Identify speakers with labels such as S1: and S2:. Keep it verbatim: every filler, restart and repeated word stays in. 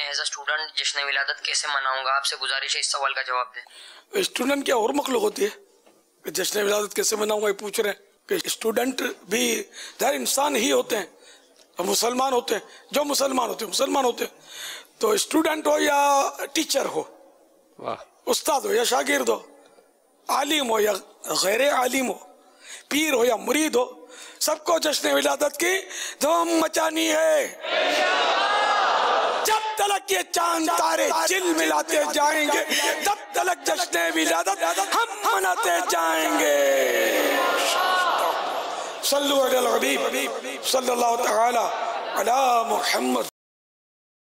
S1: As a student जश्न विलादत कैसे मनाऊंगा? आपसे गुजारिश है इस सवाल का जवाब दें।
S2: स्टूडेंट क्या और मखलूक होती है कि जश्न विलादत कैसे मनाऊंगा ये पूछ रहे हैं? कि स्टूडेंट भी यार इंसान ही होते हैं, मुसलमान होते हैं, जो मुसलमान होते हैं मुसलमान होते हैं। तो स्टूडेंट हो या टीचर हो, उस्ताद हो या शागिर्द हो, आलिम हो या गैर आलिम हो, पीर हो या मुरीद हो, सबको जश्न विलादत की धूम मचानी है। जब तलक ये चांद तारे चिल मिलाते जाएंगे, तब तलक जश्न विलादत हम मनाते जाएंगे। सल्लु अलल हबीब सल्लल्लाहु तआला अला मुहम्मद